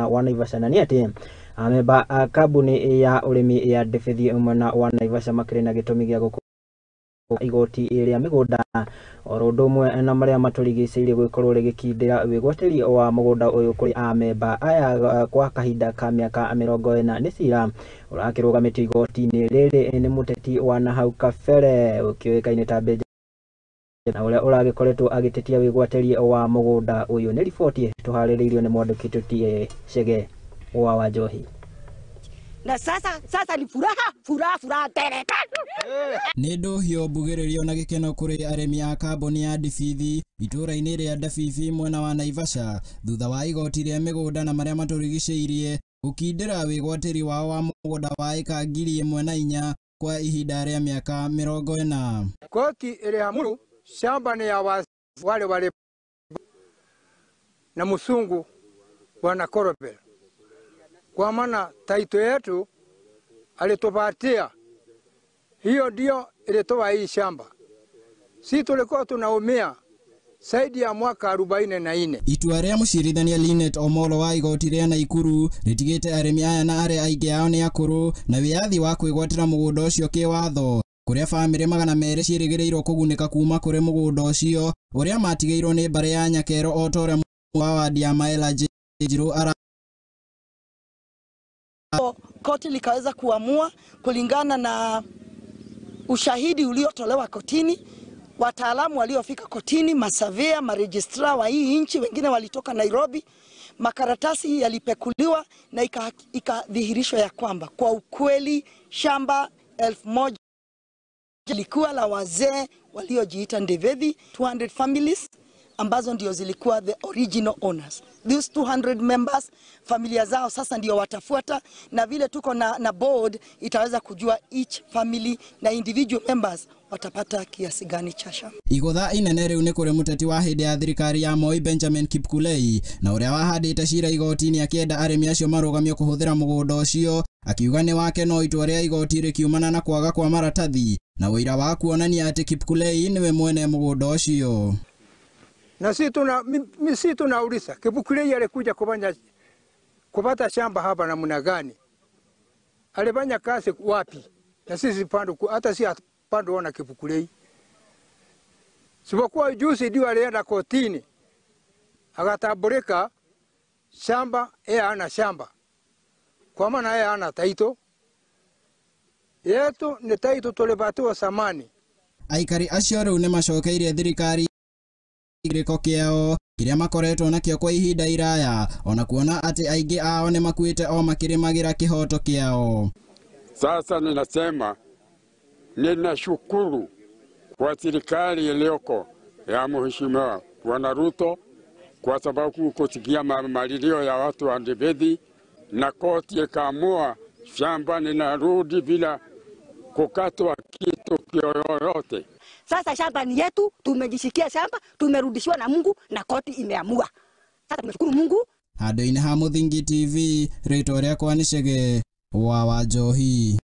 wa Naivasha na ati ameba kambuni ya urimi ya Ndebeithi mwena wa Naivasha makire na gitumi gya guku igoti iria migunda orondumwe na maria maturigiceirie gwikorwo rigikindira wigwatiri wa mugunda uyu kuri amemba aya kwa kahinda ka miaka 40 ni cira urakirugamitio igoti-ini riri ni muteti wa nahau kabere ukioikaine ta Benjamin na uria uragikoretwo agitetia wigwatiri wa mugunda uyu ni riboti tuhaririirio ni mwandiki tutie Chege wa Wanjohi. Na sasa ni furaha tele. Nindo hio mbugiririo na gikeno kuri aremi a kambuni ya Ndebeithi itura-ini ria Ndebeithi mwena wa Naivasha thutha wa igoti ria migunda na maria maturigiceirie gukindira wigwatiri wao wa mugunda wa eka 1,400 kwa ihinda ria miaka 40. Koti iliamuru shamba ni ya wale na Musungu Bwana Korobel. Kwa maana taito yetu alitupatia, hiyo ndio ilitoa hii shamba. Si tulikuwa tunaumia zaidi ya mwaka 44. Itua ria mucirithania Linet Omolo wa igoti ria Naikuru ritigite aremi aya na aria aingi ao ni akuru na wiathi wa kwigwatira mugunda ucio kiwatho kuria family 200 ciirigireirwo kugunika kuma kuri mugunda ucio uria matigeirwo ni bare ya Nyakero o tore wa wadi ya Maela Jiru ara. Koti likaweza kuamua kulingana na ushahidi uliotolewa kotini, wataalamu waliofika kotini, masavea, maregistrar wa hii nchi, wengine walitoka Nairobi, makaratasi yalipekuliwa na ikadhihirishwa ya kwamba kwa ukweli shamba 1000 lilikuwa la wazee waliojiita Ndebeithi 200 families ambazo ndio zilikuwa the original owners. These 200 members, familia zao sasa ndio watafuata, na vile tuko na board itaweza kujua each family na individual members watapata kiasi gani cha shamba. Igotha inene riu ni kuri muteti wa hindi ya thirikari ya Moi Benjamin Kipkulei na uria wahandite cira igoti-ini akienda aremi acio marugamio kuhuthira mugunda ucio akiuga ni wake no itua ria igoti rikiumana na kwaga kwa maratathi na wira wa kuonania ati Kipkulei niwe mwene mugunda ucio. Na si tunauliza Kipkulei alikuja kupata shamba hapa namna gani? Alifanya kazi wapi? Na sisi hata si pando ona Kipkulei. Sipokuwa juzi ndio alienda kotini akatamburika shamba ana shamba. Kwa maana ana taito. Yetu ni taito tulipatiwa samani. Aikari acio riu ni macokeirie thirikari giriko kiao kiria makoretwo nakio kwa ihinda iraya ona kuona ati aingi ao ni makuite o makirimagira kihoto kiao. Sasa ninasema ninashukuru kwa serikali iliyoko ya Mheshimiwa Bwana Ruto kwa sababu kusikia malilio ya watu wa Ndebeithi na koti ikaamua shamba ninarudi bila kukatwa kitu yoyote. Sasa shamba ni yetu, tumejishikia shamba, tumerudishiwa na Mungu na koti imeamua. Sasa tunashukuru Mungu. Handu-ini ha Muthingi TV, ritwa riakwa ni Chege wa Wanjohi.